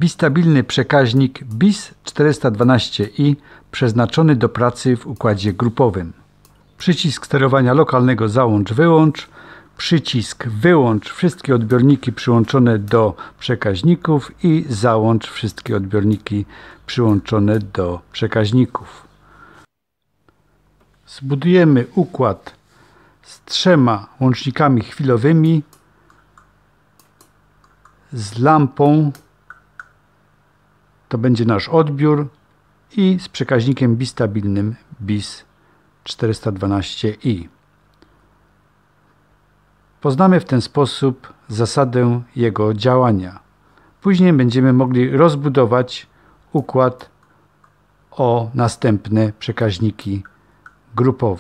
bistabilny przekaźnik BIS 412i przeznaczony do pracy w układzie grupowym. Przycisk sterowania lokalnego załącz-wyłącz, przycisk wyłącz wszystkie odbiorniki przyłączone do przekaźników i załącz wszystkie odbiorniki przyłączone do przekaźników. Zbudujemy układ z 3 łącznikami chwilowymi, z lampą, to będzie nasz odbiór, i z przekaźnikiem bistabilnym BIS 412i. Poznamy w ten sposób zasadę jego działania. Później będziemy mogli rozbudować układ o następne przekaźniki grupowe.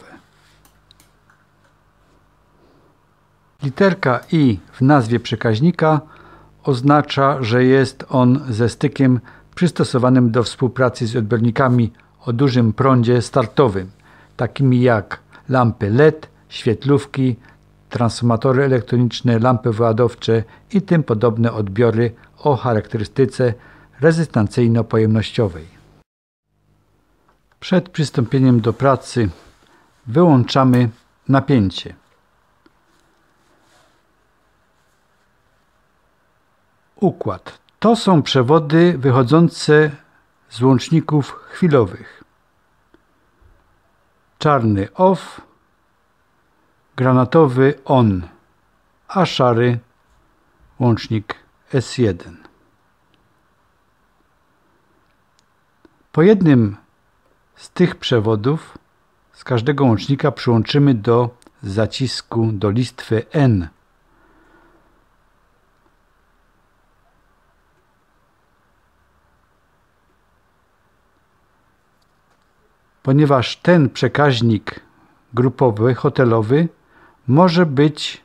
Literka I w nazwie przekaźnika oznacza, że jest on ze stykiem przystosowanym do współpracy z odbiornikami o dużym prądzie startowym, takimi jak lampy LED, świetlówki, transformatory elektroniczne, lampy wyładowcze i tym podobne odbiory o charakterystyce rezystancyjno-pojemnościowej. Przed przystąpieniem do pracy wyłączamy napięcie. Układ. To są przewody wychodzące z łączników chwilowych. Czarny OFF, granatowy ON, a szary łącznik S1. Po jednym z tych przewodów z każdego łącznika przyłączymy do zacisku do listwy N. Ponieważ ten przekaźnik grupowy, hotelowy może być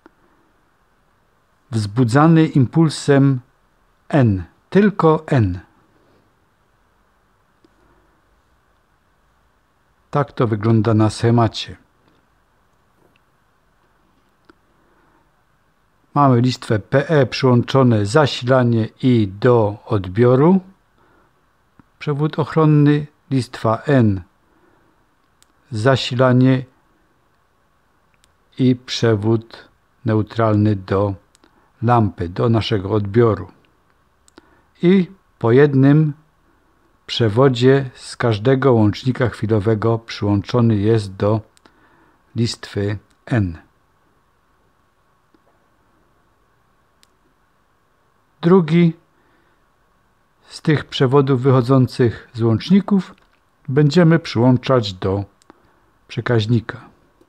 wzbudzany impulsem N, tylko N. Tak to wygląda na schemacie. Mamy listwę PE przyłączone zasilanie i do odbioru. Przewód ochronny, listwa N zasilanie i przewód neutralny do lampy, do naszego odbioru. I po jednym przewodzie z każdego łącznika chwilowego przyłączony jest do listwy N. Drugi z tych przewodów wychodzących z łączników będziemy przyłączać do przekaźnika.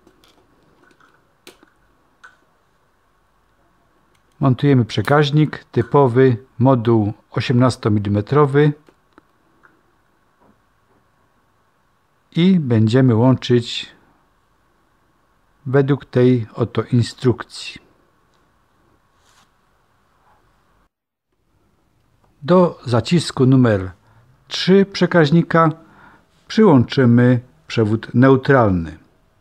Montujemy przekaźnik typowy, moduł 18 mm i będziemy łączyć według tej oto instrukcji. Do zacisku numer 3 przekaźnika przyłączymy przewód neutralny.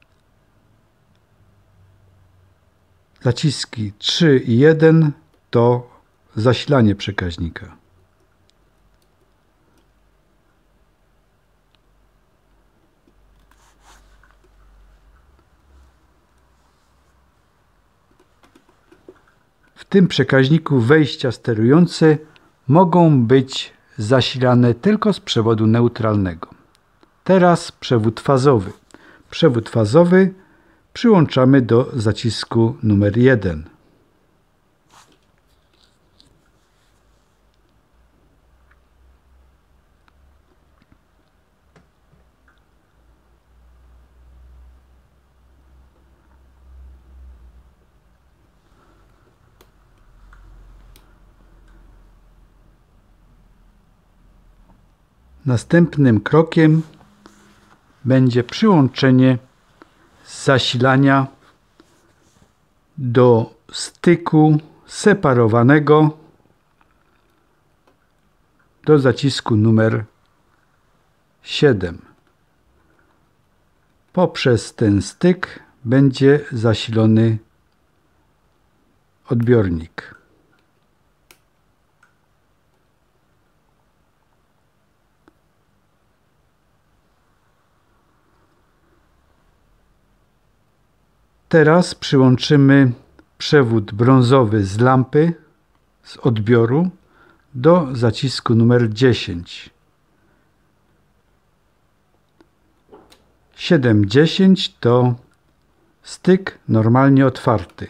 Zaciski 3 i 1 to zasilanie przekaźnika. W tym przekaźniku wejścia sterujące mogą być zasilane tylko z przewodu neutralnego. Teraz przewód fazowy. Przewód fazowy przyłączamy do zacisku numer 1. Następnym krokiem będzie przyłączenie zasilania do styku separowanego do zacisku numer 7. Poprzez ten styk będzie zasilony odbiornik. Teraz przyłączymy przewód brązowy z lampy, z odbioru do zacisku numer 10. 7-10 to styk normalnie otwarty.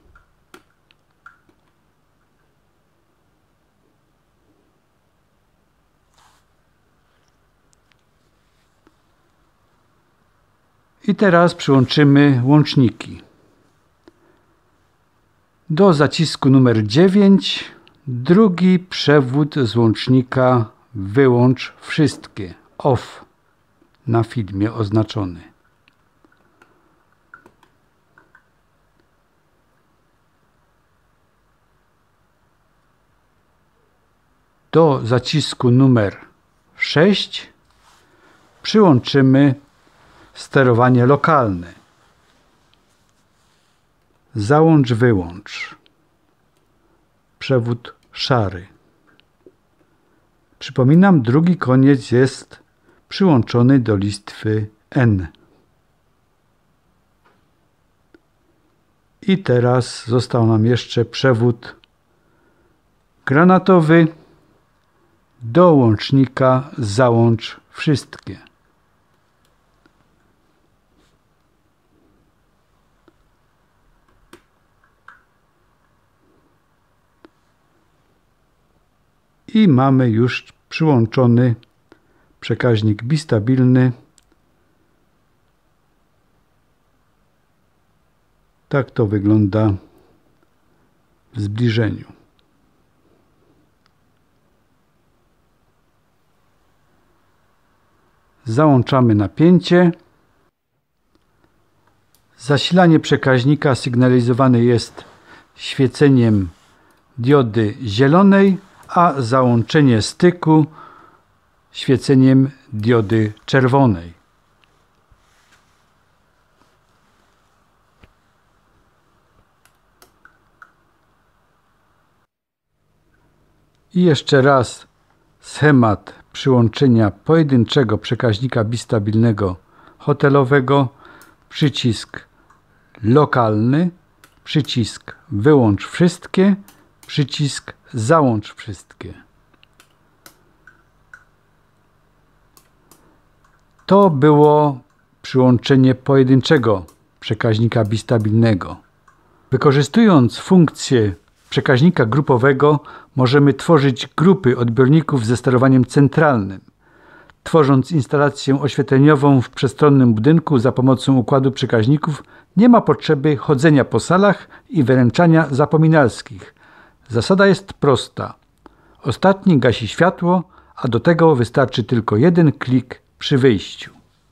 I teraz przyłączymy łączniki. Do zacisku numer 9 drugi przewód z łącznika wyłącz wszystkie, off, na filmie oznaczony. Do zacisku numer 6 przyłączymy sterowanie lokalne. Załącz, wyłącz. Przewód szary. Przypominam, drugi koniec jest przyłączony do listwy N. I teraz został nam jeszcze przewód granatowy do łącznika załącz wszystkie. I mamy już przyłączony przekaźnik bistabilny. Tak to wygląda w zbliżeniu. Załączamy napięcie. Zasilanie przekaźnika sygnalizowane jest świeceniem diody zielonej, a załączenie styku świeceniem diody czerwonej. I jeszcze raz schemat przyłączenia pojedynczego przekaźnika bistabilnego hotelowego, przycisk lokalny, przycisk wyłącz wszystkie, przycisk załącz wszystkie. To było przyłączenie pojedynczego przekaźnika bistabilnego. Wykorzystując funkcję przekaźnika grupowego możemy tworzyć grupy odbiorników ze sterowaniem centralnym. Tworząc instalację oświetleniową w przestronnym budynku za pomocą układu przekaźników nie ma potrzeby chodzenia po salach i wyręczania zapominalskich. Zasada jest prosta. Ostatni gasi światło, a do tego wystarczy tylko jeden klik przy wyjściu.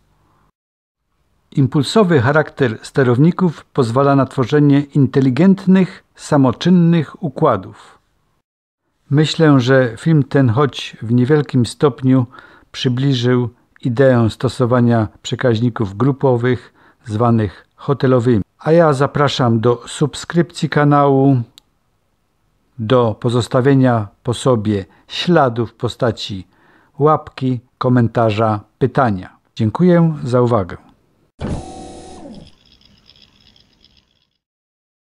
Impulsowy charakter sterowników pozwala na tworzenie inteligentnych, samoczynnych układów. Myślę, że film ten choć w niewielkim stopniu przybliżył ideę stosowania przekaźników grupowych zwanych hotelowymi. A ja zapraszam do subskrypcji kanału, do pozostawienia po sobie śladów w postaci łapki, komentarza, pytania. Dziękuję za uwagę.